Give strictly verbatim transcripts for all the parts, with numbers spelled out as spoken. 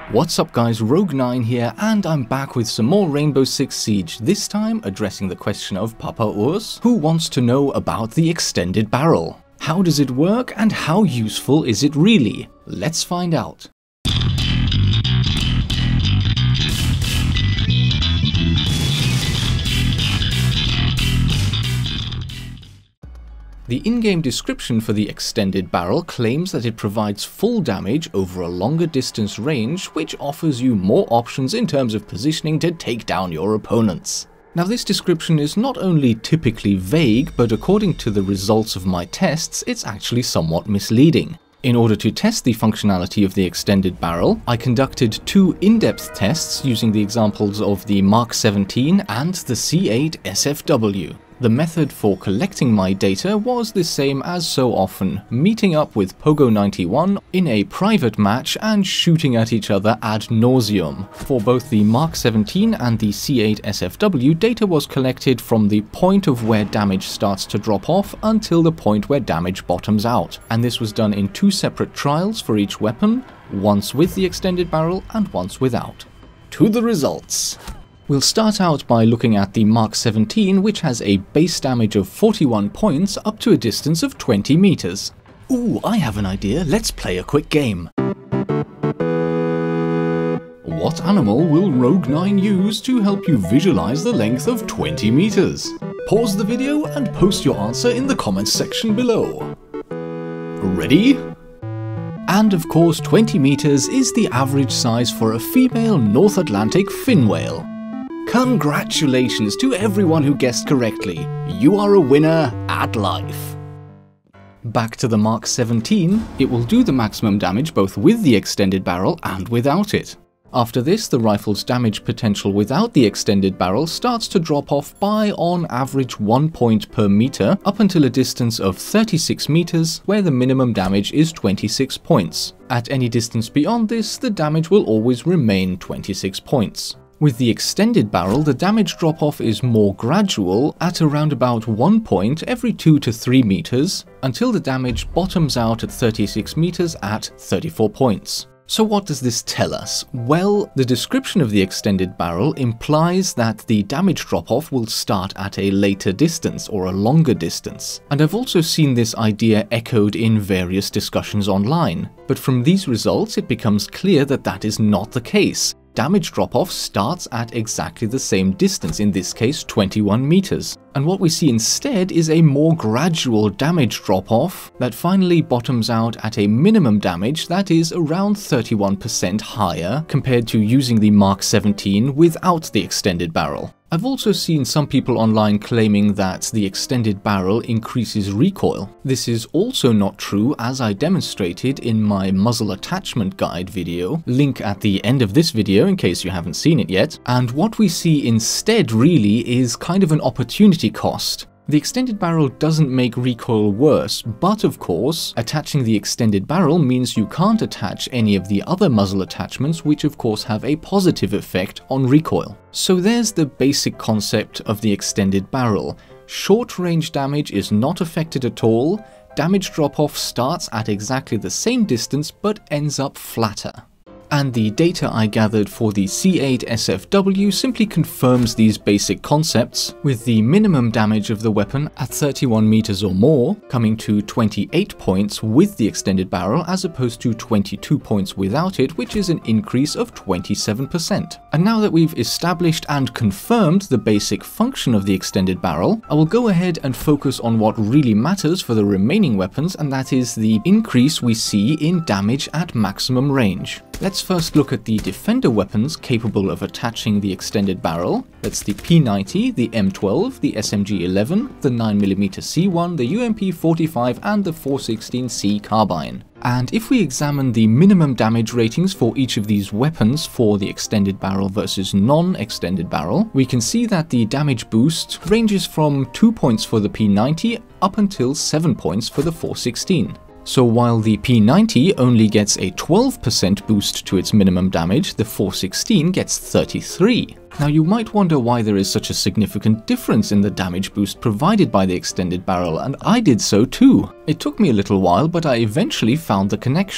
What's up guys, Rogue nine here, and I'm back with some more Rainbow Six Siege, this time addressing the question of Papa Urs, who wants to know about the extended barrel. How does it work and how useful is it really? Let's find out. The in-game description for the extended barrel claims that it provides full damage over a longer distance range, which offers you more options in terms of positioning to take down your opponents. Now this description is not only typically vague, but according to the results of my tests, it's actually somewhat misleading. In order to test the functionality of the extended barrel, I conducted two in-depth tests using the examples of the Mark seventeen and the C eight S F W. The method for collecting my data was the same as so often, meeting up with Pogo ninety-one in a private match and shooting at each other ad nauseum. For both the Mark seventeen and the C eight S F W, data was collected from the point of where damage starts to drop off until the point where damage bottoms out, and this was done in two separate trials for each weapon, once with the extended barrel and once without. To the results. We'll start out by looking at the Mark seventeen, which has a base damage of forty-one points up to a distance of twenty meters. Ooh, I have an idea, let's play a quick game. What animal will Rogue nine use to help you visualize the length of twenty meters? Pause the video and post your answer in the comments section below. Ready? And of course twenty meters is the average size for a female North Atlantic fin whale. Congratulations to everyone who guessed correctly. You are a winner at life. Back to the Mark seventeen, it will do the maximum damage both with the extended barrel and without it. After this, the rifle's damage potential without the extended barrel starts to drop off by on average one point per meter up until a distance of thirty-six meters, where the minimum damage is twenty-six points. At any distance beyond this, the damage will always remain twenty-six points. With the extended barrel, the damage drop-off is more gradual, at around about one point every two to three meters, until the damage bottoms out at thirty-six meters at thirty-four points. So what does this tell us? Well, the description of the extended barrel implies that the damage drop-off will start at a later distance or a longer distance. And I've also seen this idea echoed in various discussions online. But from these results, it becomes clear that that is not the case. Damage drop-off starts at exactly the same distance, in this case twenty-one meters. And what we see instead is a more gradual damage drop-off that finally bottoms out at a minimum damage that is around thirty-one percent higher compared to using the Mark seventeen without the extended barrel. I've also seen some people online claiming that the extended barrel increases recoil. This is also not true, as I demonstrated in my muzzle attachment guide video, link at the end of this video in case you haven't seen it yet, and what we see instead really is kind of an opportunity cost. The extended barrel doesn't make recoil worse, but of course, attaching the extended barrel means you can't attach any of the other muzzle attachments, which of course have a positive effect on recoil. So there's the basic concept of the extended barrel. Short range damage is not affected at all, damage drop-off starts at exactly the same distance but ends up flatter. And the data I gathered for the C eight S F W simply confirms these basic concepts, with the minimum damage of the weapon at thirty-one meters or more coming to twenty-eight points with the extended barrel as opposed to twenty-two points without it, which is an increase of twenty-seven percent. And now that we've established and confirmed the basic function of the extended barrel, I will go ahead and focus on what really matters for the remaining weapons, and that is the increase we see in damage at maximum range. Let's first look at the defender weapons capable of attaching the extended barrel. That's the P ninety, the M twelve, the S M G eleven, the nine millimeter C one, the U M P forty-five and the four sixteen C carbine. And if we examine the minimum damage ratings for each of these weapons for the extended barrel versus non-extended barrel, we can see that the damage boost ranges from two points for the P ninety up until seven points for the four sixteen. So while the P ninety only gets a twelve percent boost to its minimum damage, the four sixteen gets thirty-three. Now you might wonder why there is such a significant difference in the damage boost provided by the extended barrel, and I did so too. It took me a little while, but I eventually found the connection.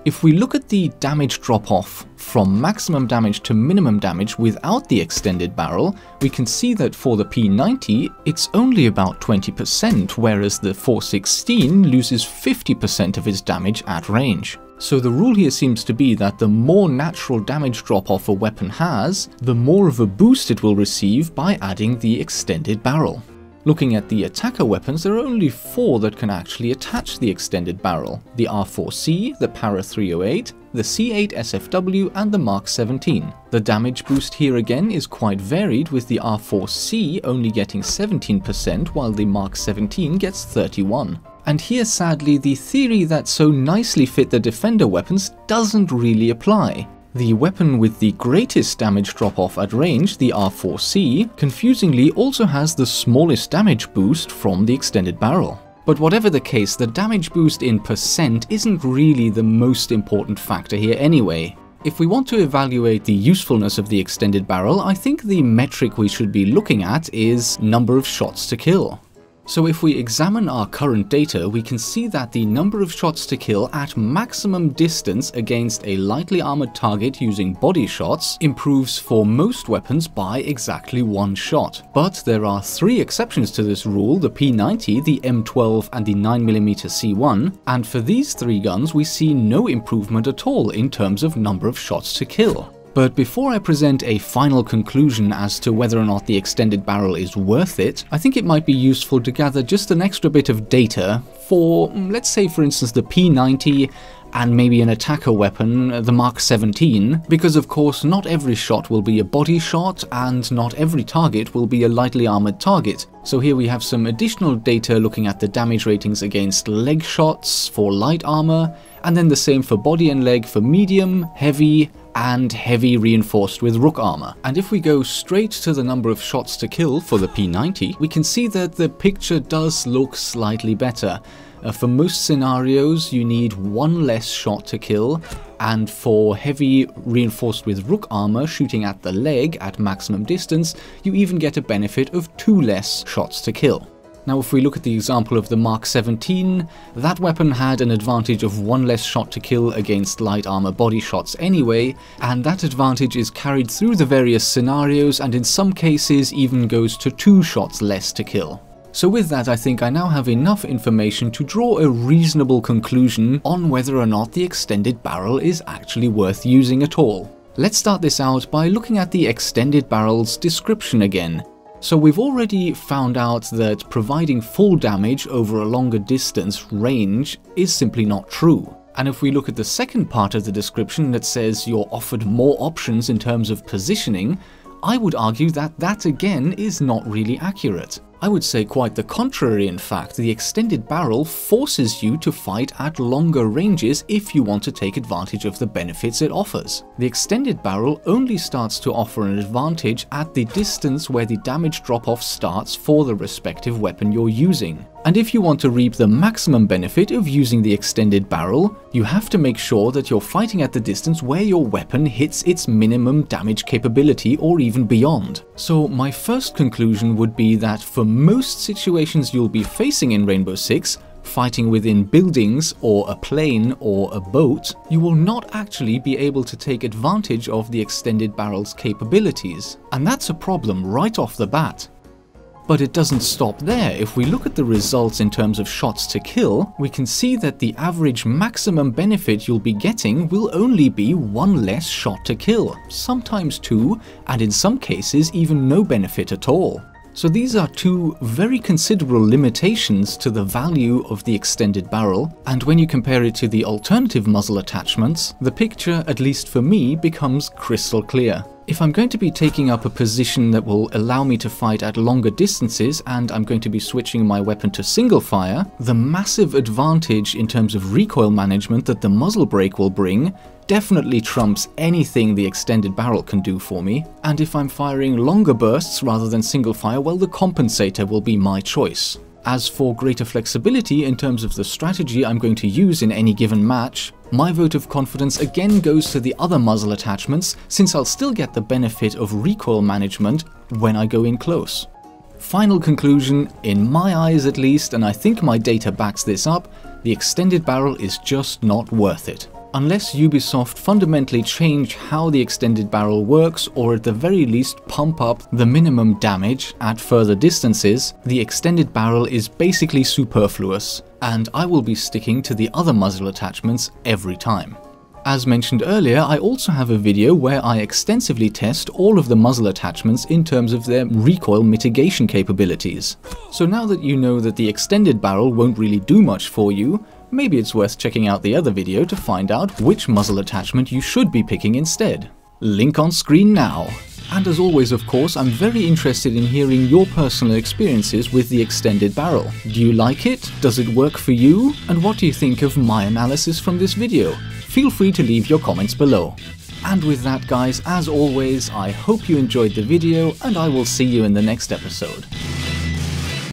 If we look at the damage drop-off from maximum damage to minimum damage without the extended barrel, we can see that for the P ninety, it's only about twenty percent, whereas the four sixteen loses fifty percent of its damage at range. So the rule here seems to be that the more natural damage drop-off a weapon has, the more of a boost it will receive by adding the extended barrel. Looking at the attacker weapons, there are only four that can actually attach the extended barrel: the R four C, the Para three oh eight, the C eight S F W and the Mark seventeen. The damage boost here again is quite varied, with the R four C only getting seventeen percent while the Mark seventeen gets thirty-one. And here sadly the theory that so nicely fit the defender weapons doesn't really apply. The weapon with the greatest damage drop-off at range, the R four C, confusingly also has the smallest damage boost from the extended barrel. But whatever the case, the damage boost in percent isn't really the most important factor here anyway. If we want to evaluate the usefulness of the extended barrel, I think the metric we should be looking at is number of shots to kill. So if we examine our current data, we can see that the number of shots to kill at maximum distance against a lightly armored target using body shots improves for most weapons by exactly one shot. But there are three exceptions to this rule: the P ninety, the M twelve and the nine millimeter C one, and for these three guns we see no improvement at all in terms of number of shots to kill. But before I present a final conclusion as to whether or not the extended barrel is worth it, I think it might be useful to gather just an extra bit of data for, let's say for instance, the P ninety and maybe an attacker weapon, the Mark seventeen, because of course not every shot will be a body shot and not every target will be a lightly armored target. So here we have some additional data looking at the damage ratings against leg shots for light armor, and then the same for body and leg for medium, heavy, and heavy reinforced with rook armor. And if we go straight to the number of shots to kill for the P ninety, we can see that the picture does look slightly better. Uh, for most scenarios you need one less shot to kill, and for heavy reinforced with rook armor shooting at the leg at maximum distance, you even get a benefit of two less shots to kill. Now if we look at the example of the Mark seventeen, that weapon had an advantage of one less shot to kill against light armor body shots anyway, and that advantage is carried through the various scenarios and in some cases even goes to two shots less to kill. So with that, I think I now have enough information to draw a reasonable conclusion on whether or not the extended barrel is actually worth using at all. Let's start this out by looking at the extended barrel's description again. So we've already found out that providing full damage over a longer distance range is simply not true. And if we look at the second part of the description that says you're offered more options in terms of positioning, I would argue that that again is not really accurate. I would say quite the contrary. In fact, the extended barrel forces you to fight at longer ranges if you want to take advantage of the benefits it offers. The extended barrel only starts to offer an advantage at the distance where the damage drop-off starts for the respective weapon you're using. And if you want to reap the maximum benefit of using the extended barrel, you have to make sure that you're fighting at the distance where your weapon hits its minimum damage capability or even beyond. So my first conclusion would be that for most situations you'll be facing in Rainbow Six, fighting within buildings or a plane or a boat, you will not actually be able to take advantage of the extended barrel's capabilities. And that's a problem right off the bat. But it doesn't stop there. If we look at the results in terms of shots to kill, we can see that the average maximum benefit you'll be getting will only be one less shot to kill, sometimes two, and in some cases even no benefit at all. So these are two very considerable limitations to the value of the extended barrel, and when you compare it to the alternative muzzle attachments, the picture, at least for me, becomes crystal clear. If I'm going to be taking up a position that will allow me to fight at longer distances and I'm going to be switching my weapon to single fire, the massive advantage in terms of recoil management that the muzzle brake will bring definitely trumps anything the extended barrel can do for me. And if I'm firing longer bursts rather than single fire, well, the compensator will be my choice. As for greater flexibility in terms of the strategy I'm going to use in any given match, my vote of confidence again goes to the other muzzle attachments, since I'll still get the benefit of recoil management when I go in close. Final conclusion, in my eyes at least, and I think my data backs this up, the extended barrel is just not worth it. Unless Ubisoft fundamentally change how the extended barrel works, or at the very least pump up the minimum damage at further distances, the extended barrel is basically superfluous, and I will be sticking to the other muzzle attachments every time. As mentioned earlier, I also have a video where I extensively test all of the muzzle attachments in terms of their recoil mitigation capabilities. So now that you know that the extended barrel won't really do much for you, maybe it's worth checking out the other video to find out which muzzle attachment you should be picking instead. Link on screen now. And as always, of course, I'm very interested in hearing your personal experiences with the extended barrel. Do you like it? Does it work for you? And what do you think of my analysis from this video? Feel free to leave your comments below. And with that, guys, as always, I hope you enjoyed the video, and I will see you in the next episode.